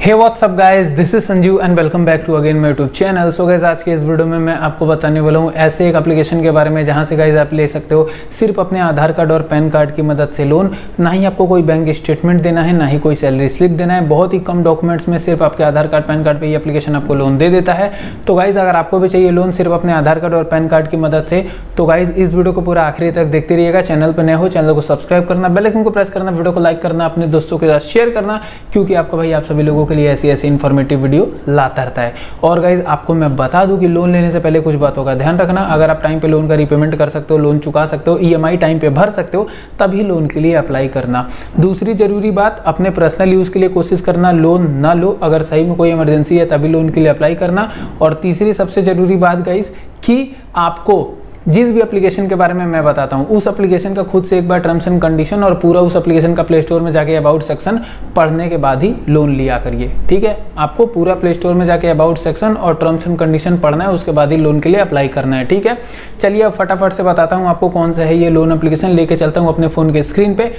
Hey WhatsApp guys, this is Sanjeev and welcome back to again my YouTube channel. So guys, आज के इस video में मैं आपको बताने वाला हूँ ऐसे एक एप्लीकेशन के बारे में जहाँ से गाइस आप ले सकते हो सिर्फ अपने आधार कार्ड और पैन कार्ड की मदद से लोन। ना ही आपको कोई बैंक स्टेटमेंट देना है, ना ही कोई सैलरी स्लिप देना है। बहुत ही कम डॉक्यूमेंट्स में सिर्फ आपके आधार कार्ड पैन कार्ड पर ये एप्लीकेशन आपको लोन दे देता है। तो गाइज, अगर आपको भी चाहिए लोन सिर्फ अपने आधार कार्ड और पैन कार्ड की मदद से, तो गाइज इस वीडियो को पूरा आखिरी तक देखते रहिएगा। चैनल पर नए हो, चैनल को सब्सक्राइब करना, बेल आइकन को प्रेस करना, वीडियो को लाइक करना, अपने दोस्तों के साथ शेयर करना, क्योंकि आपका भाई आप सभी लोगों के लिए ऐसी ऐसी इन्फॉर्मेटिव वीडियो लाता रहता है। और गाइज, आपको मैं बता दूं कि लोन लेने से पहले कुछ बातों का ध्यान रखना। अगर आप टाइम पे लोन का रीपेमेंट कर सकते हो, लोन चुका सकते हो, EMI टाइम पे भर सकते हो, तभी लोन के लिए अप्लाई करना। दूसरी जरूरी बात, अपने पर्सनल यूज के लिए कोशिश करना लोन ना लो। अगर सही में कोई इमरजेंसी है तभी लोन के लिए अप्लाई करना। और तीसरी सबसे जरूरी बात गाइज, कि आपको जिस भी एप्लीकेशन के बारे में मैं बताता हूं उस एप्लीकेशन का खुद से एक बार टर्म्स एंड कंडीशन और पूरा उस एप्लीकेशन का प्ले स्टोर में जाके अबाउट सेक्शन पढ़ने के बाद ही लोन लिया करिए। ठीक है, आपको पूरा प्ले स्टोर में जाके अबाउट सेक्शन और टर्म्स एंड कंडीशन पढ़ना है, उसके बाद ही लोन के लिए अप्लाई करना है। ठीक है, चलिए अब फटाफट से बताता हूँ आपको कौन सा है ये लोन एप्लीकेशन। लेके चलता हूँ अपने फोन के स्क्रीन पे।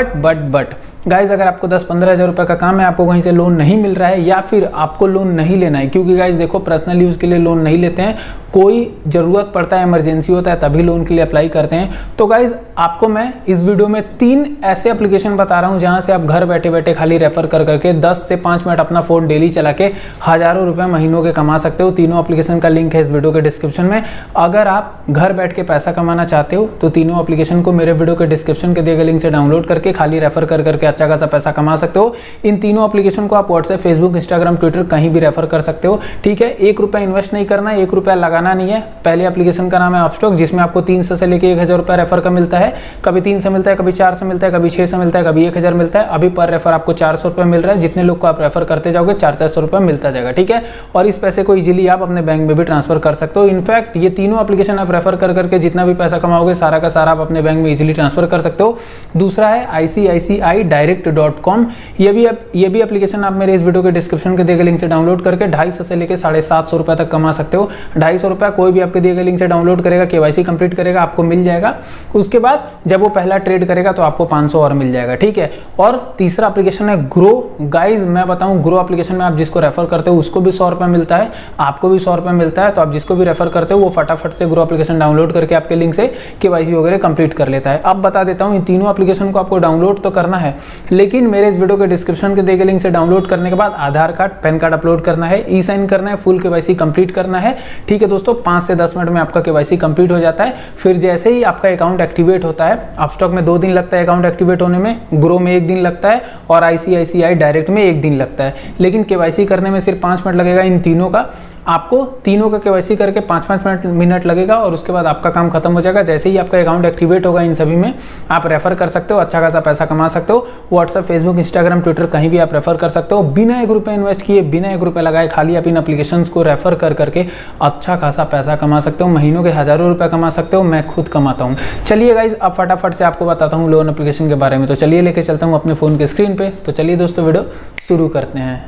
बट गाइज, अगर आपको 10-15 हज़ार रुपये का काम है, आपको कहीं से लोन नहीं मिल रहा है, या फिर आपको लोन नहीं लेना है, क्योंकि गाइज देखो, पर्सनल यूज के लिए लोन नहीं लेते हैं, कोई जरूरत पड़ता है, इमरजेंसी होता है तभी लोन के लिए अप्लाई करते हैं। तो गाइज, आपको मैं इस वीडियो में 3 ऐसे एप्लीकेशन बता रहा हूं जहां से आप घर बैठे बैठे खाली रेफर कर करके 10 से 5 मिनट अपना फोन डेली चला के हजारों रुपए महीनों के कमा सकते हो। तीनों एप्लीकेशन का लिंक है इस वीडियो के डिस्क्रिप्शन में। अगर आप घर बैठ के पैसा कमाना चाहते हो तो तीनों एप्लीकेशन को मेरे वीडियो के डिस्क्रिप्शन के दिए गए लिंक से डाउनलोड करके खाली रेफर कर करके अच्छा खासा पैसा कमा सकते हो। इन तीनों एप्लीकेशन को आप व्हाट्सएप, फेसबुक, इंस्टाग्राम, ट्विटर कहीं भी रेफर कर सकते हो। ठीक है, 1 रुपया इन्वेस्ट नहीं करना है, 1 रुपया लगाना नहीं है। पहले एप्लीकेशन का नाम है अपस्टॉक, जिसमें आपको 300 से लेकर 1000 रुपया रेफर का मिलता है। कभी 3 से मिलता है, कभी 4 से मिलता है, कभी 6 से मिलता है, कभी 1000 मिलता है। अभी पर रेफर आपको 400 रुपया मिल रहा है। जितने लोग को आप रेफर करते जाओगे 400 रुपया मिलता जाएगा। ठीक है, और इस पैसे को इजीली आप अपने बैंक में भी ट्रांसफर कर सकते हो। इनफैक्ट ये तीनों एप्लीकेशन आप रेफर कर करके जितना भी पैसा कमाओगे सारा का सारा आप अपने बैंक में इजीली ट्रांसफर कर सकते हो। दूसरा है ICICI Direct.com। ये भी एप्लीकेशन आप मेरे इस वीडियो के डिस्क्रिप्शन के दिए गए लिंक से डाउनलोड करके 250 से लेकर 750 रुपए तक कमा सकते हो। 250 रुपया कोई भी आपके दिए गए लिंक से डाउनलोड करेगा, KYC कंप्लीट करेगा, आपको मिल जाएगा। उसके बाद जब वो पहला ट्रेड करेगा तो आपको 500 और मिल जाएगा। ठीक है, और तीसरा एप्लीकेशन है ग्रो। गाइज, मैं बताऊं, ग्रो एप्लीकेशन में आप जिसको रेफर करते हो उसको भी 100 रुपया मिलता है, आपको भी 100 रुपया मिलता है। तो आप जिसको भी रेफर करते हो वो फटाफट से ग्रो एप्लीकेशन डाउनलोड करके आपके लिंक से KYC वगैरह कंप्लीट कर लेता है। अब बता देता हूं, इन तीनों एप्लीकेशन को आपको डाउनलोड तो करना है, लेकिन मेरे इस वीडियो के डिस्क्रिप्शन के दिए गए लिंक से डाउनलोड करने के बाद Aadhaar card, PAN card upload करना है, ई-साइन करना है, फुल KYC कंप्लीट करना है। ठीक है दोस्तों, 5 से 10 मिनट में आपका KYC कंप्लीट हो जाता है। फिर जैसे ही आपका अकाउंट एक्टिवेट होता है, अपस्टॉक में 2 दिन लगता है अकाउंट एक्टिवेट होने में, ग्रो में 1 दिन लगता है और ICICI डायरेक्ट में 1 दिन लगता है। लेकिन KYC करने में सिर्फ 5 मिनट लगेगा। इन तीनों का आपको तीनों का KYC करके 5-5 मिनट लगेगा और उसके बाद आपका काम खत्म हो जाएगा। जैसे ही आपका अकाउंट एक्टिवेट होगा, इन सभी में आप रेफर कर सकते हो, अच्छा खासा पैसा कमा सकते हो। व्हाट्सएप, फेसबुक, इंस्टाग्राम, ट्विटर कहीं भी आप रेफर कर सकते हो, बिना 1 रुपया इन्वेस्ट किए, बिना 1 रुपया लगाए। खाली आप इन एप्लीकेशंस को रेफर कर करके अच्छा खासा पैसा कमा सकते हो, महीनों के हजारों रुपया कमा सकते हो। मैं खुद कमाता हूँ। चलिए गाइज, अब फटाफट से आपको बताता हूँ लोन एप्लीकेशन के बारे में। तो चलिए लेके चलता हूँ अपने फोन के स्क्रीन पे। तो चलिए दोस्तों, वीडियो शुरू करते हैं।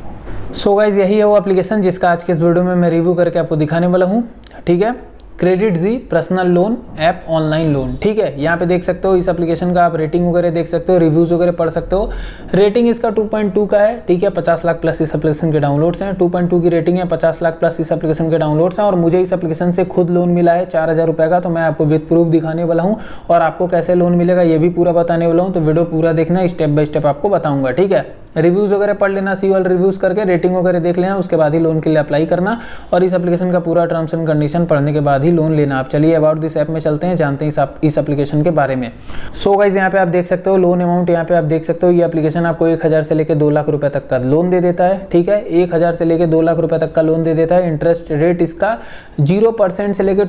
सो गाइज, यही है वो एप्लीकेशन जिसका आज के इस वीडियो में मैं रिव्यू करके आपको दिखाने वाला हूँ। ठीक है, credit G personal loan app online loan. ठीक है, यहाँ पे देख सकते हो इस एप्लीकेशन का आप रेटिंग वगैरह देख सकते हो, रिव्यूज वगैरह पढ़ सकते हो। रेटिंग इसका 2.2 का है। ठीक है, 50 लाख प्लस इस एप्लीकेशन के डाउनलोड्स हैं। 2.2 की रेटिंग है, 50 लाख प्लस इस एप्लीकेशन के डाउनलोड्स हैं। और मुझे इस एप्लीकेशन से खुद लोन मिला है 4000 रुपये का। तो मैं आपको विद प्रूफ दिखाने वाला हूँ और आपको कैसे लोन मिलेगा ये भी पूरा बताने वाला हूँ। तो वीडियो पूरा देखना, स्टेप बाय स्टेप आपको बताऊंगा। ठीक है, रिव्यूज वगैरह पढ़ लेना, सी ऑल रिव्यूज करके रेटिंग वगैरह देख लेना, उसके बाद ही लोन के लिए अप्लाई करना। और इस एप्लीकेशन का पूरा टर्म्स एंड कंडीशन पढ़ने के बाद ही लोन लेना। आप चलिए अबाउट दिस ऐप में चलते हैं, जानते हैं इस एप्लीकेशन के बारे में। सो गाइज, यहाँ पे आप देख सकते हो लोन अमाउंट। यहाँ पे आप देख सकते हो ये एप्लीकेशन आपको 1000 से लेकर 2 लाख रुपए तक का लोन दे देता है। ठीक है, 1000 से लेकर 2 लाख रुपए तक का लोन दे देता है। इंटरेस्ट रेट इसका 0% से लेकर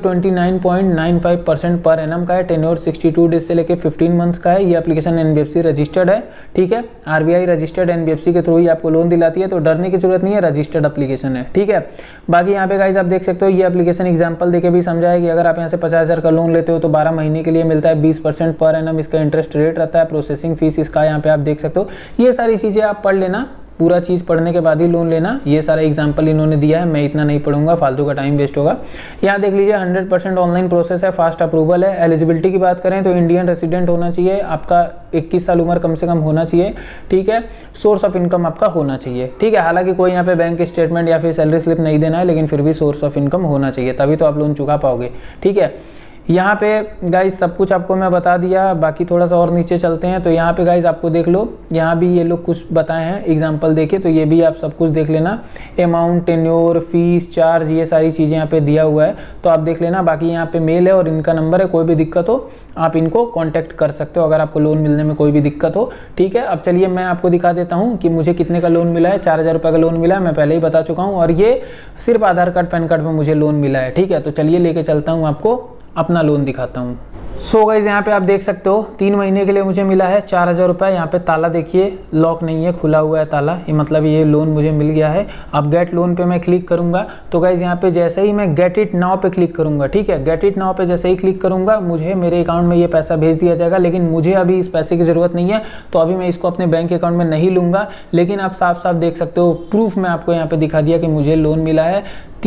29.95% पर एनम का है। टेन्योर 62 डेज से लेकर 15 मंथ्स का है। ये एप्लीकेशन NBFC रजिस्टर्ड है। ठीक है, RBI रजिस्टर्ड NBFC के थ्रू ही आपको लोन दिलाती है, तो डरने की जरूरत नहीं है, रजिस्टर्ड एप्लीकेशन है। ठीक है, बाकी यहाँ पे गाइज आप देख सकते हो ये एप्लीकेशन एग्जांपल देके भी समझा है कि अगर आप यहाँ से 50,000 का लोन लेते हो तो 12 महीने के लिए मिलता है 20% पर एनम इसका इंटरेस्ट रेट रहता है। प्रोसेसिंग फीस इसका यहाँ पे आप देख सकते हो। ये सारी चीजें आप पढ़ लेना, पूरा चीज़ पढ़ने के बाद ही लोन लेना। ये सारा एग्जाम्पल इन्होंने दिया है, मैं इतना नहीं पढ़ूंगा, फालतू का टाइम वेस्ट होगा। यहाँ देख लीजिए 100% ऑनलाइन प्रोसेस है, फास्ट अप्रूवल है। एलिजिबिलिटी की बात करें तो इंडियन रेसिडेंट होना चाहिए, आपका 21 साल उम्र कम से कम होना चाहिए, ठीक है। सोर्स ऑफ इनकम आपका होना चाहिए, ठीक है। हालांकि कोई यहाँ पे बैंक स्टेटमेंट या फिर सैलरी स्लिप नहीं देना है, लेकिन फिर भी सोर्स ऑफ इनकम होना चाहिए, तभी तो आप लोन चुका पाओगे, ठीक है। यहाँ पे गाइज सब कुछ आपको मैं बता दिया, बाकी थोड़ा सा और नीचे चलते हैं। तो यहाँ पे गाइज आपको देख लो, यहाँ भी ये लोग कुछ बताए हैं एग्जांपल देके, तो ये भी आप सब कुछ देख लेना। अमाउंट, टेन्योर, फीस, चार्ज, ये सारी चीज़ें यहाँ पे दिया हुआ है, तो आप देख लेना। बाकी यहाँ पे मेल है और इनका नंबर है, कोई भी दिक्कत हो आप इनको कॉन्टैक्ट कर सकते हो अगर आपको लोन मिलने में कोई भी दिक्कत हो, ठीक है। अब चलिए मैं आपको दिखा देता हूँ कि मुझे कितने का लोन मिला है। 4000 रुपये का लोन मिला है, मैं पहले ही बता चुका हूँ, और ये सिर्फ आधार कार्ड पैन कार्ड पर मुझे लोन मिला है, ठीक है। तो चलिए लेके चलता हूँ, आपको अपना लोन दिखाता हूँ। सो गाइज यहाँ पे आप देख सकते हो 3 महीने के लिए मुझे मिला है 4000 रुपये। यहाँ पे ताला देखिए लॉक नहीं है, खुला हुआ है ताला, ये मतलब ये लोन मुझे मिल गया है। अब गेट लोन पे मैं क्लिक करूँगा तो गाइज यहाँ पे जैसे ही मैं गेट इट नाउ पे क्लिक करूँगा, ठीक है, गेट इट नाउ पे जैसे ही क्लिक करूँगा मुझे मेरे अकाउंट में ये पैसा भेज दिया जाएगा। लेकिन मुझे अभी इस पैसे की ज़रूरत नहीं है, तो अभी मैं इसको अपने बैंक अकाउंट में नहीं लूँगा। लेकिन आप साफ साफ देख सकते हो, प्रूफ मैं आपको यहाँ पे दिखा दिया कि मुझे लोन मिला है।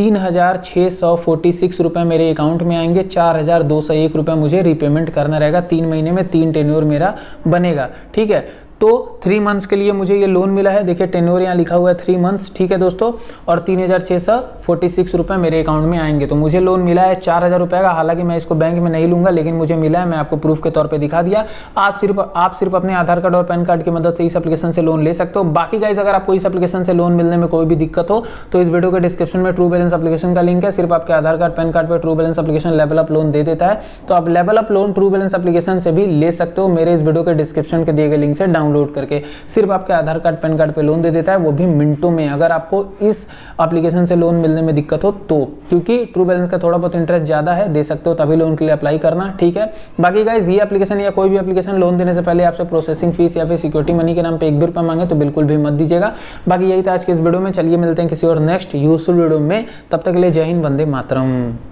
3646 रुपये मेरे अकाउंट में आएंगे, 4201 रुपये मुझे रीपेमेंट करना रहेगा। 3 महीने में 3 टेन्योर मेरा बनेगा, ठीक है। तो 3 मंथ्स के लिए मुझे ये लोन मिला है, देखिए टेन्योर यहाँ लिखा हुआ है 3 मंथ्स, ठीक है दोस्तों। और 3646 रुपये मेरे अकाउंट में आएंगे। तो मुझे लोन मिला है 4000 रुपये का, हालांकि मैं इसको बैंक में नहीं लूँगा, लेकिन मुझे मिला है, मैं आपको प्रूफ के तौर पे दिखा दिया। आप सिर्फ अपने आधार कार्ड और पैन कार्ड की मदद से इस एप्लीकेशन से लोन ले सकते हो। बाकी गाइस अगर आपको इस एप्लीकेशन से लोन मिलने में कोई भी दिक्कत हो तो इस वीडियो के डिस्क्रिप्शन में ट्रू बैलेंस एप्लीकेशन का लिंक है। सिर्फ आपके आधार कार्ड पैन कार्ड पर True Balance application level up loan दे देता है, तो आप level up loan True Balance application से भी ले सकते हो, मेरे इस वीडियो के डिस्क्रिप्शन के दिए गए लिंक से डाउनलोड करके। सिर्फ आपके आधार कार्ड पैन कार्ड पे लोन दे देता है, वो भी मिनटों में, अगर आपको इस एप्लीकेशन से लोन मिलने में दिक्कत हो तो, क्योंकि ट्रू बैलेंस का थोड़ा बहुत इंटरेस्ट ज्यादा है, दे सकते हो, तभी लोन के लिए अप्लाई करना, ठीक है। बाकी गाइस ये एप्लीकेशन या कोई भी एप्लीकेशन लोन देने से पहले आपसे प्रोसेसिंग फीस या फिर सिक्योरिटी मनी के नाम पे 1 भी रुपया मांगे तो बिल्कुल भी मत दीजिएगा। बाकी यही था आज के इस वीडियो में, चलिए मिलते हैं किसी और नेक्स्ट यूजफुल वीडियो में, तब तक के लिए जय हिंद, वंदे मातरम।